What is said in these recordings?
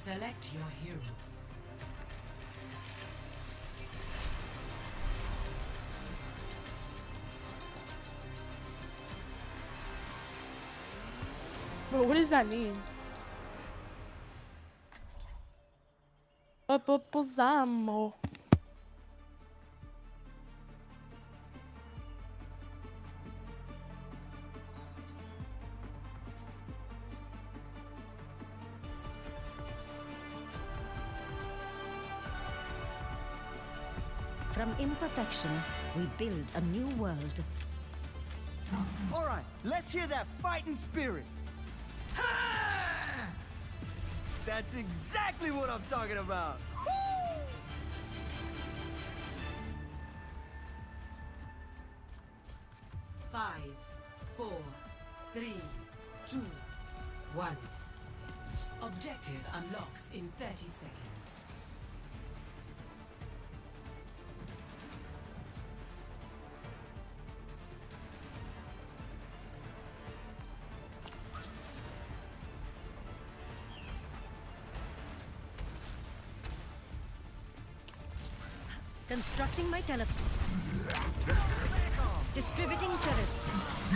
Select your hero. But what does that mean? Posamo. From imperfection, we build a new world. All right, let's hear that fighting spirit. That's exactly what I'm talking about. Woo! Five, four, three, two, one. Objective unlocks in 30 seconds. Constructing my distributing turrets.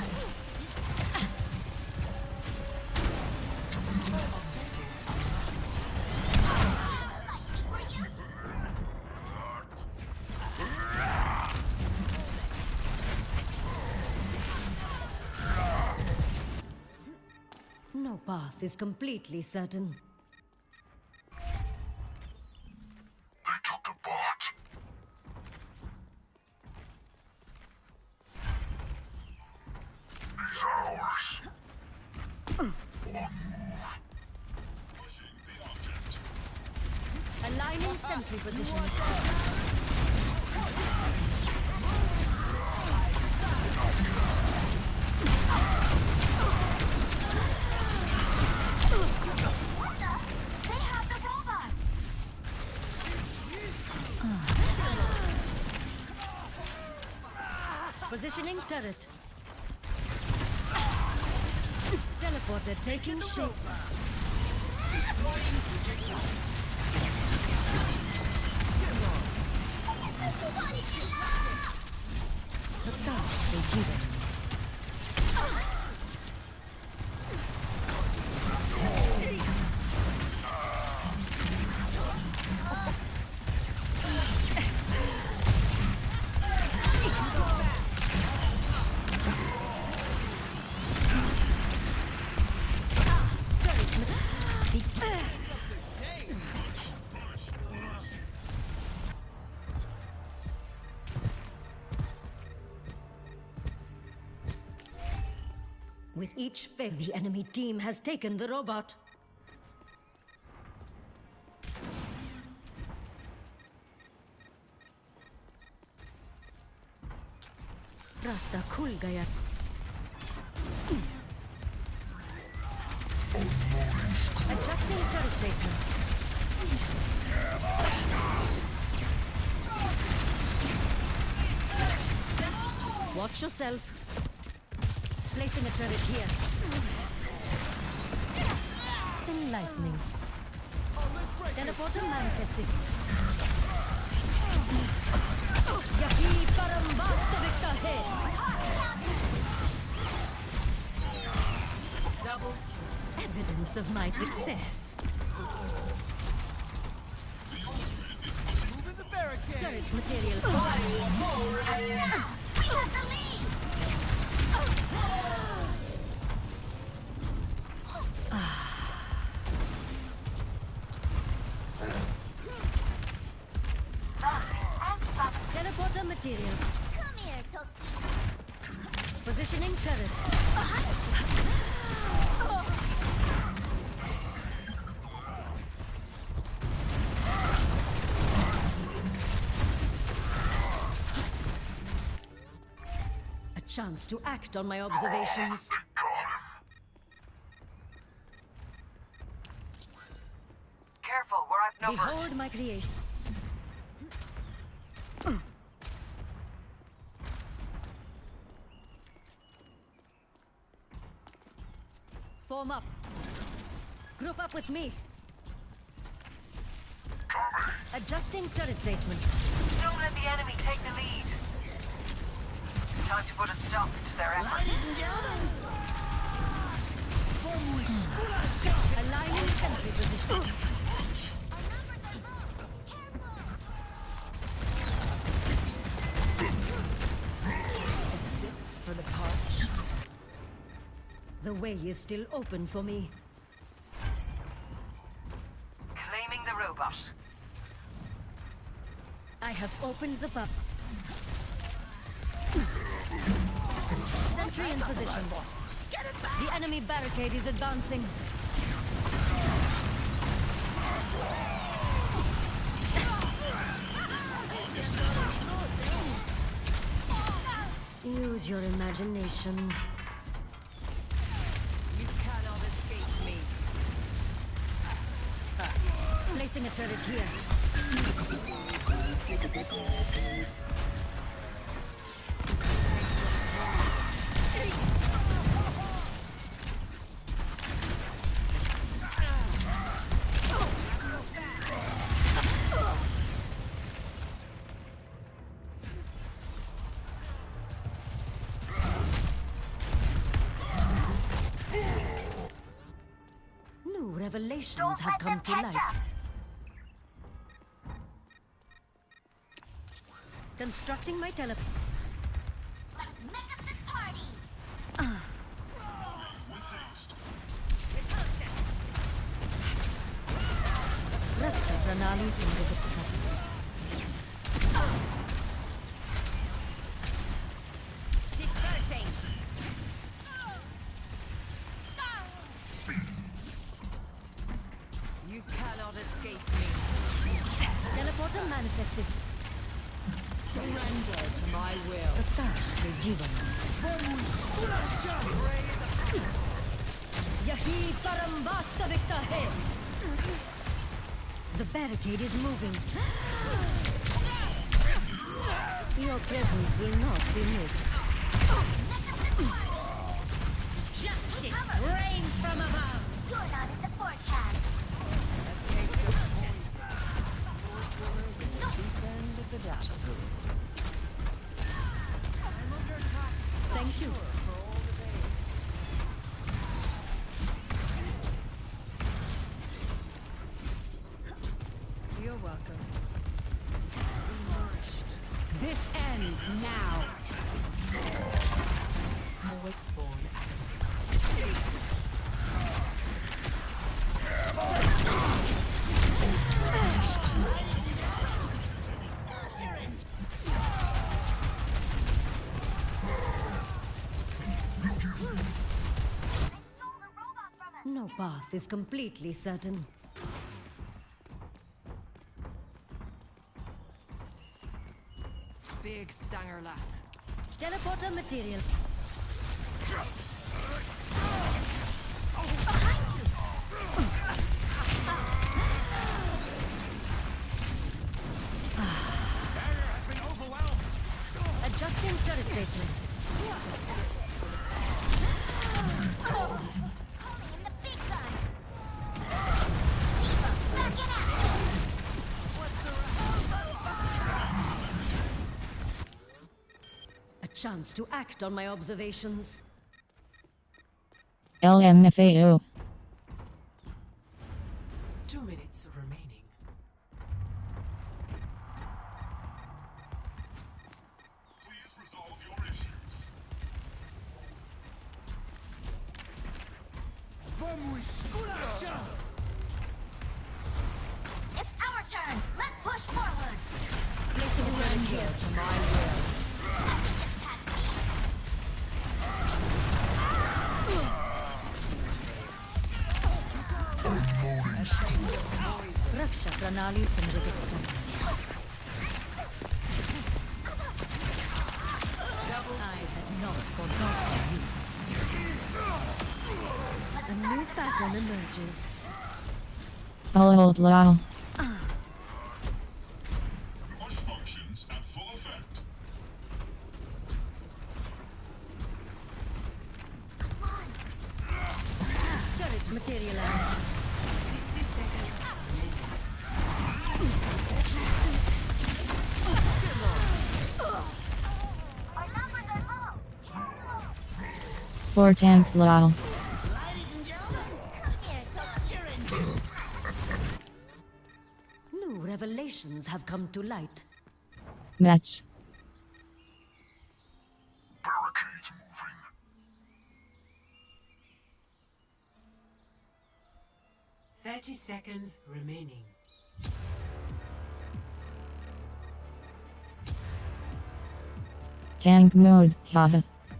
No path is completely certain. Aligning sentry positions. They have the robot! Positioning turret. Teleporter taking shape. With each fail, the enemy team has taken the robot. रास्ता खुल गया. Adjusting turret placement. Watch yourself. Placing a turret here. Enlightening. Teleporter manifesting. Yahi param vastavikta hai. Double. Evidence of my success. Moving the barricade. Turret material. We have the lead! Teleporter material. Come here, Toki. Positioning turret. A chance to act on my observations. Careful, we're outnumbered. Behold my creation. Form up. Group up with me. Adjusting turret placement. Don't let the enemy take the lead. Time to put a stop to their efforts. Ladies and gentlemen, Aligning sentry position. A sip for the parched. The way is still open for me. Claiming the robot. I have opened the pub. Sentry in position. The enemy barricade is advancing. Use your imagination. You cannot escape me. Placing a turret here. New revelations have come to light. Constructing my teleport. Let's make up this party. Raksha Pranali Sindhugupta. Dispersing. You cannot escape me. Teleporter manifested. Surrender to my will. Prakash se Jivan. Yahi param vastavikta hai. The barricade is moving. Your presence will not be missed. Justice reigns from above. You're not in the forecast. Thank you. You're welcome. This ends now. Forward spawn activated. No path is completely certain. Big stanger lat. Teleporter material. Adjusting turret placement. Calling in the big guns. Diva, back in action. A chance to act on my observations. LMFAO. 2 minutes remaining. Please resolve your issues. It's our turn. Let's push forward. Placing a turret here. To my will. Raksha Pranali Sindhugupta. I had not forgotten you. A new pattern emerges. Solid Lao. Push functions at full effect. Turret materialized. 60 seconds. 4 tanks lol. Ladies and gentlemen, here comes your engine. New revelations have come to light. Match. Barricades moving. Thirty seconds remaining. Tank mode, haha.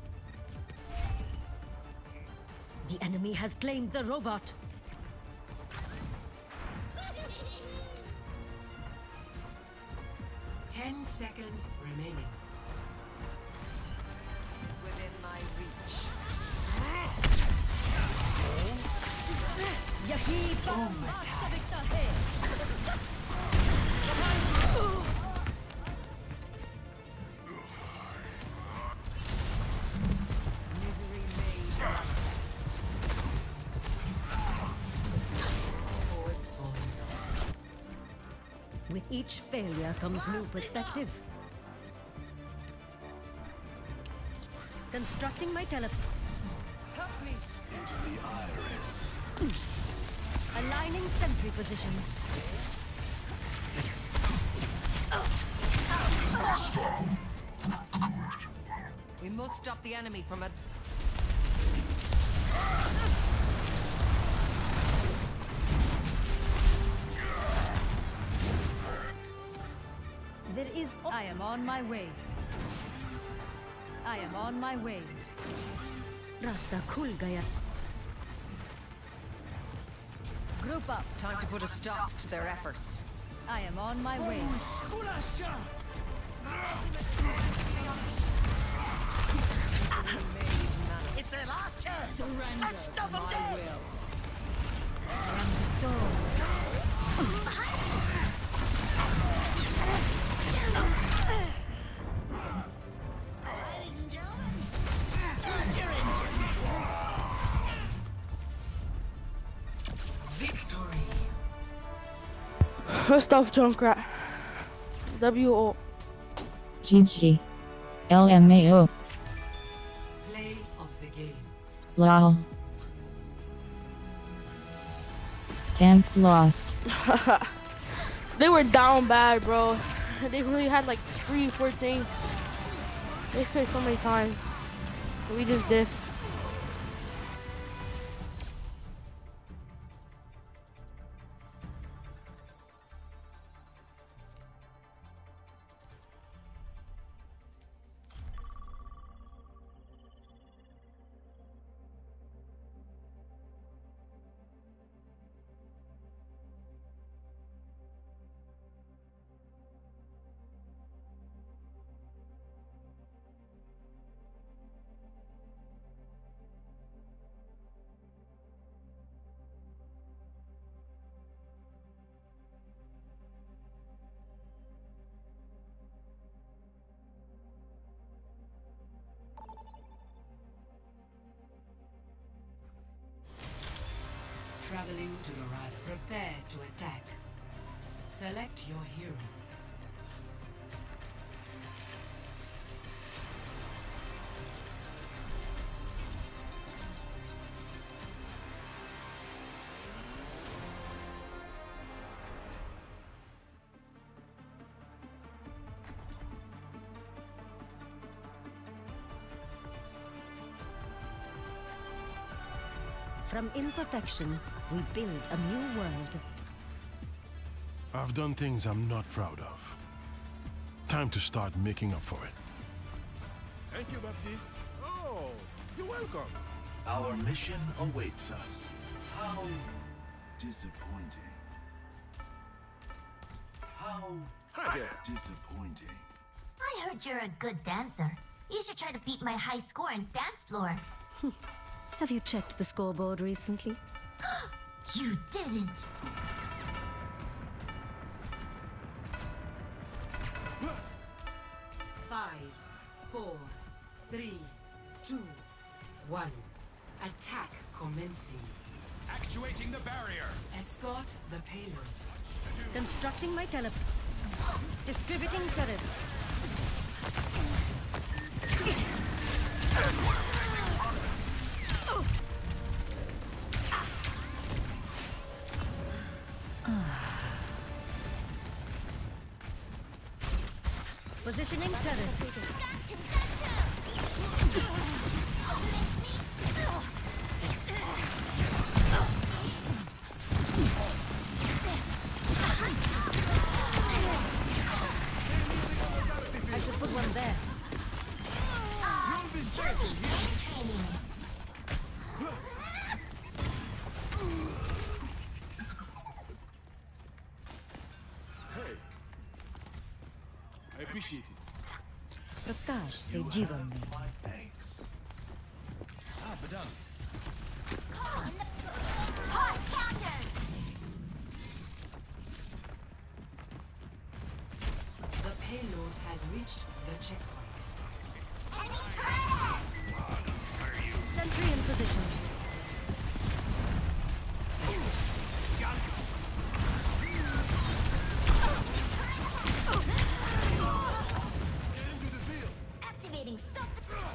The enemy has claimed the robot. Ten seconds remaining. Within my reach. Yahi Misery made manifest. Forward spawn. With each failure comes new perspective. Constructing my tele. Help me. Aligning sentry positions. We must stop the enemy from it. There is. I am on my way. I am on my way. Rasta khul gaya. Group up. Time to put a stop to their efforts. I am on my way. It's their last chance. Let's stop them dead. I am restored. Ladies and gentlemen, start your engine. Victory. First off, Junkrat. W.O. GG. LMAO. Play of the game. Lol. Tanks lost. They were down bad, bro. They really had like 3-4 tanks. They killed so many times. We just did. Traveling to Dorado. Prepare to attack. Select your hero. From imperfection, we build a new world. I've done things I'm not proud of. Time to start making up for it. Thank you, Baptiste. Oh, you're welcome. Our mission awaits us. How disappointing. How Hi there. disappointing. I heard you're a good dancer. You should try to beat my high score in dance floor. Have you checked the scoreboard recently? You didn't. Five, 4, 3, 2, 1. Attack commencing. Actuating the barrier. Escort the payload. Constructing my tele. Distributing turrets. Positioning turret. I should put one there. You'll be safe in here. Hey. I appreciate it. Prakash se जीवन में. My thanks. Ah, Badal. Hot counter! The payload has reached the checkpoint. Enemy turret! Sentry in position. Activating self.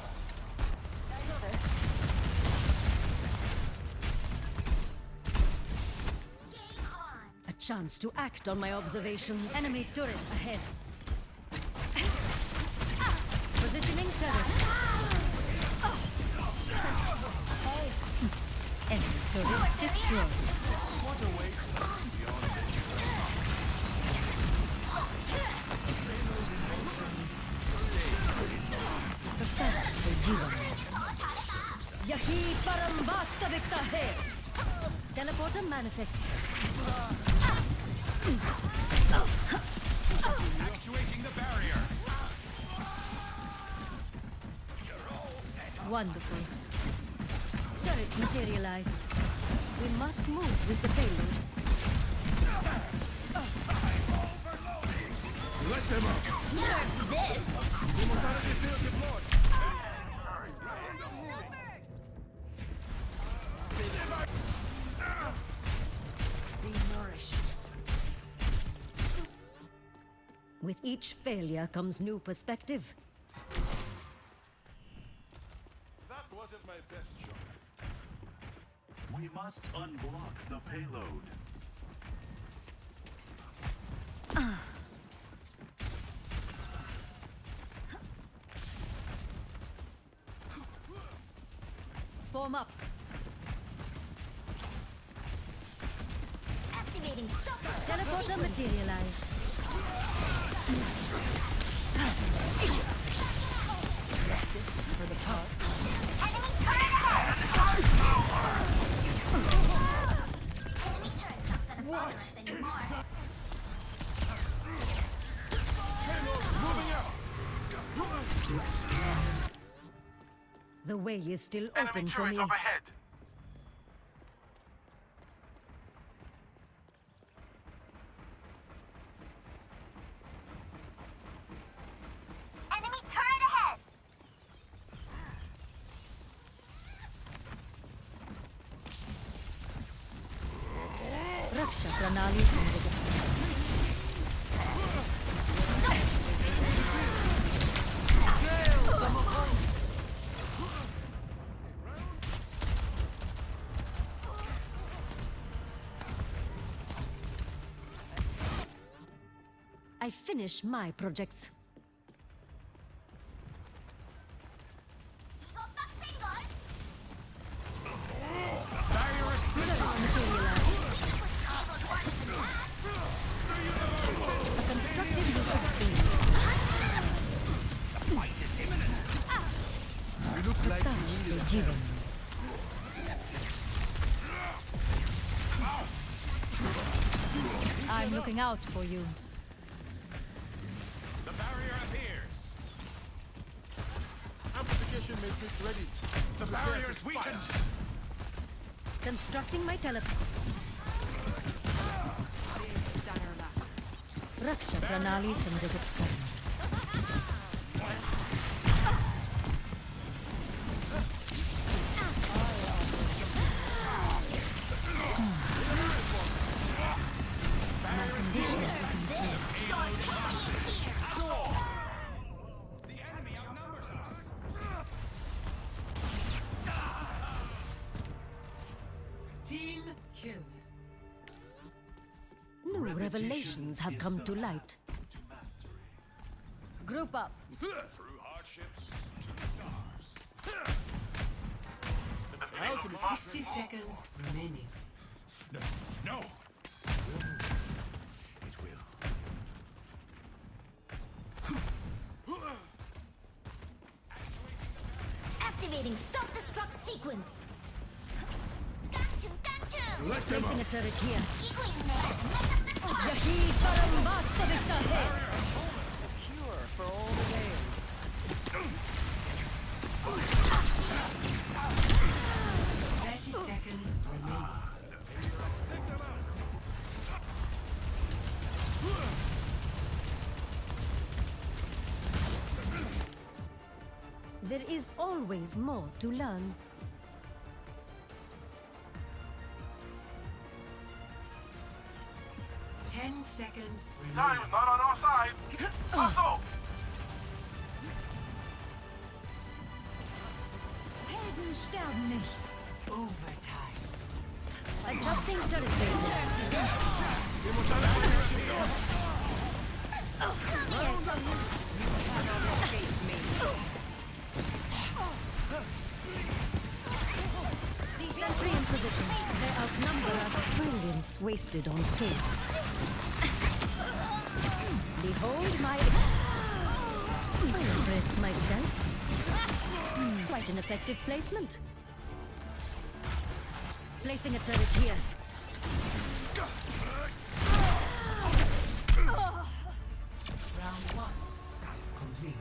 Game on. A chance to act on my observations. Enemy turret ahead. Positioning turret. Enemy turret destroyed. प्रकाश से जीवन यही परम वास्तविकता है. Teleporter manifest. Actuating the barrier. Wonderful. Turret materialized. We must move with the payload. Let them up. Nerf this! Immortality field deployed. Be nourished. With each failure comes new perspective. That wasn't my best shot. We must unblock the payload. Form up. Activating self. Teleporter materialized. For the power. Enemy turret ahead! Enemy turret's not gonna bother us anymore. The way is still open for me. Enemy turret ahead! Raksha Pranali Samvedana. I finish my projects. Materialized. A constructive use of space. You look like you Prakash needed se जीवन. I'm looking out for you. The barrier appears. Amplification matrix ready. The barrier's weakened. Constructing my teleport. Raksha Pranali Samvedana Karna. My condition is improved. The enemy outnumbers us. Team kill. revelations have come to light. Group up. Through hardships to the stars. Out to the 60 seconds remaining. No. It will. Activating self-destruct sequence. Let them Placing out. a turret here. 이거 있네. Yahi param vastavikahe. cure for all the ways. 30 seconds remaining. There is always more to learn. Ten seconds remaining. Time's not on our side. Hustle! Helden sterben nicht. Overtime. Adjusting turret placement. Sentry in position. They outnumber us. Brilliance wasted on chaos. Behold my... I impress myself. Quite an effective placement. Placing a turret here. Round one. Complete.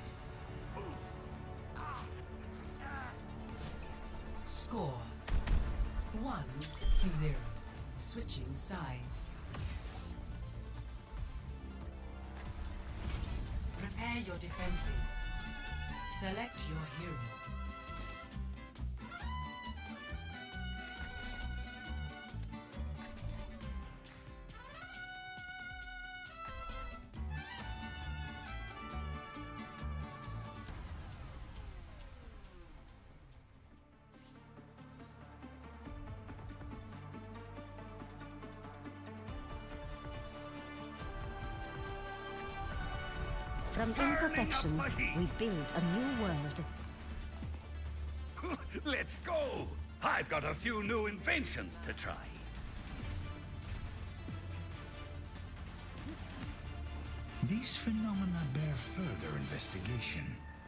Score 1-0. Switching sides. Prepare your defenses. Select your hero. From imperfection, we build a new world. Let's go! I've got a few new inventions to try. These phenomena bear further investigation.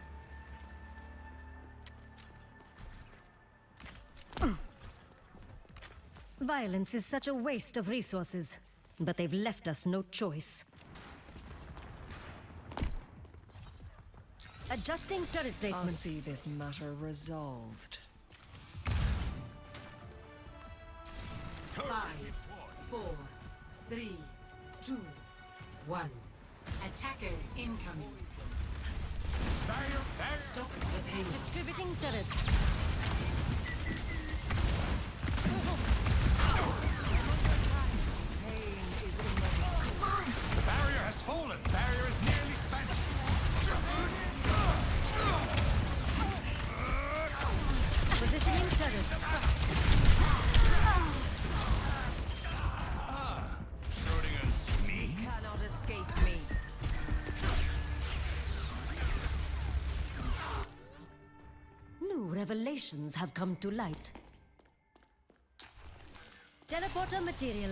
Violence is such a waste of resources, but they've left us no choice. Adjusting turret I'll placement. see this matter resolved. 5, 4, 3, 2, 1. Attackers incoming. Stop the payload. Distributing turrets. The barrier has fallen. Barrier is nearly spent. Positioning turret. Schrodinger's me. Cannot escape me. New revelations have come to light. Teleporter material.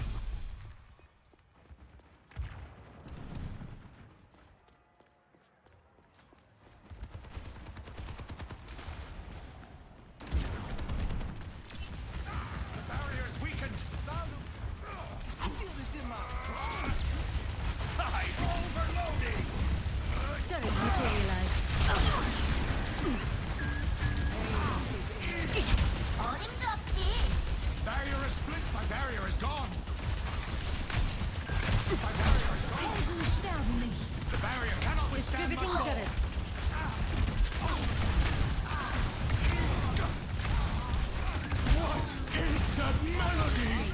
The barrier is weakened. Feel this in my... I'm overloading. Turret materialized. 어림도 없지. Barrier is split. My barrier is gone. My barrier is gone. Helden sterben nicht. The barrier cannot withstand Distributing my turrets. What is that melody?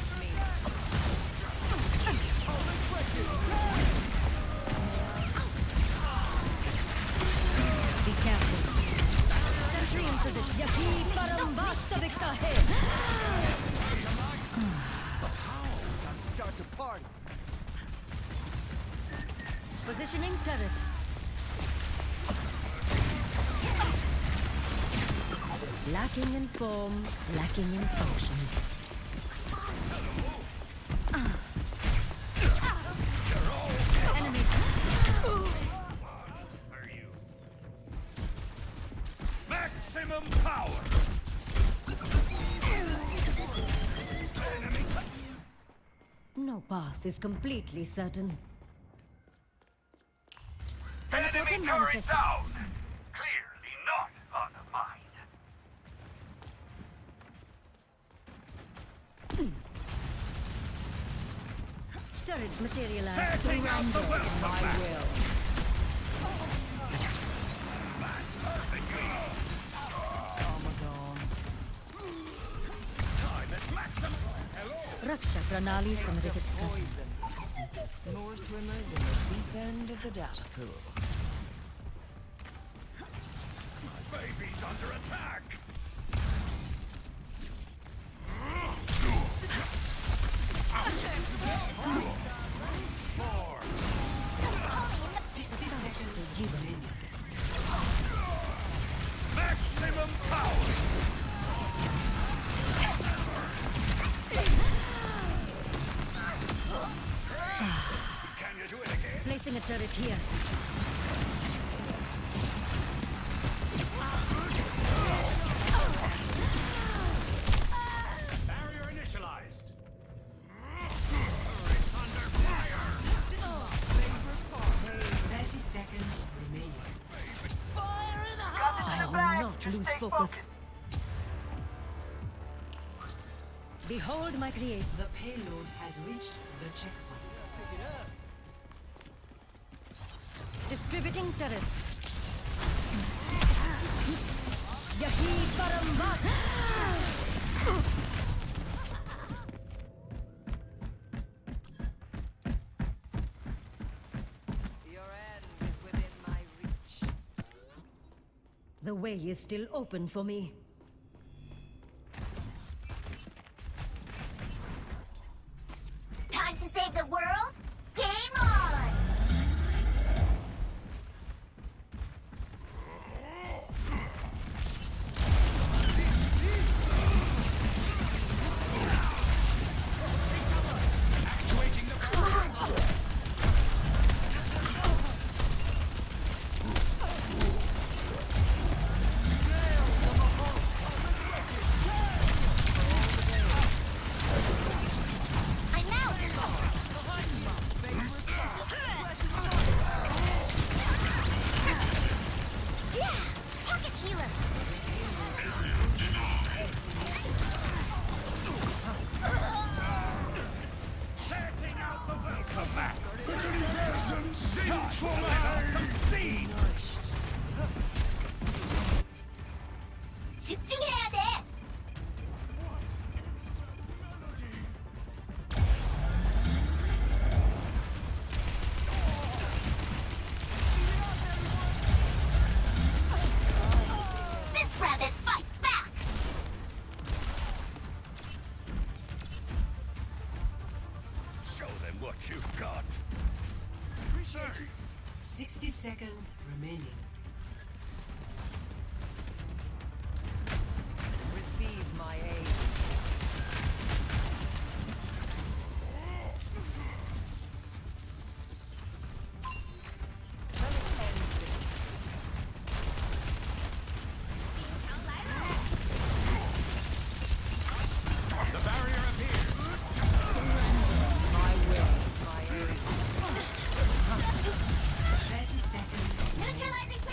Be careful. Sentry in position. Yahi param vastavikahe. Start the party. Positioning turret. Lacking in form, lacking in function. Enemy. Are you? Maximum power. Enemy. No path is completely certain. Enemy Teleporting turret manifest. down. Clearly not on mine. Turret materialized. Setting out the welcome My mat. will. Armagon. Time at maximum. Hello. Raksha Pranali Samritat. Poison. More swimmers in the deep end of the data pool. Baby's under attack. More. 60 seconds remaining. Maximum power. Can you do it again? Placing a turret here. Barrier initialized. It's under fire. 30 seconds remaining. I will not lose focus. Behold my create. The payload has reached the checkpoint. Distributing turrets. Yahi Paramvat. Your end is within my reach. The way is still open for me. Time to save the world? Game on! I'm out! Yeah! Pocket healer! Setting out the welcome mat. Some seed. 집중해야 돼! This rabbit fights back! Show them what you've got. 60 seconds remaining. Receive my aid. Let us end this. The barrier appears. My will. My aid. 30 seconds remaining. Neutralizing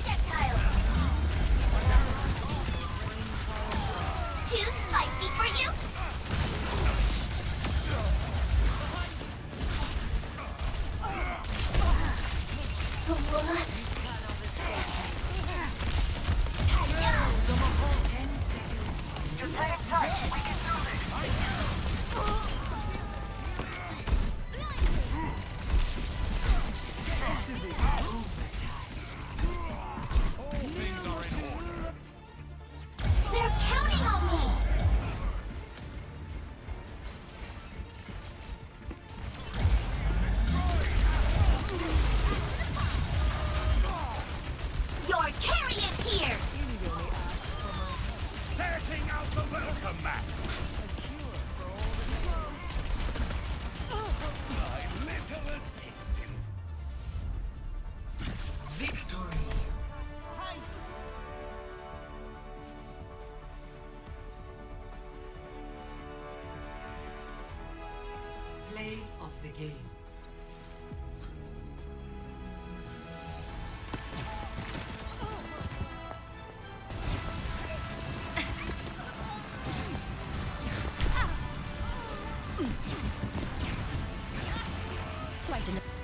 quite enough.